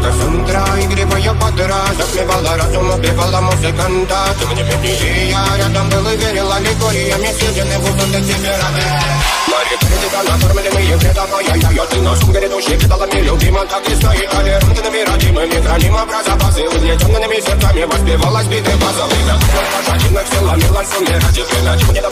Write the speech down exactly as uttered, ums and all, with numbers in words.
Кассандра, игривая подра, затмевала разум, убивала музыканта. Ты мне виднее, я рядом был и верила легориями, съедены будут для тебя рады. Мари, тебя накормленные предавая я, ты носом грядущий предалами любима, так и стоит толерантными родимыми, хранимо про запасы, угнетенными сердцами воспевалась биты базовых. Пожатинных сил ломилась сумме ради время, чего не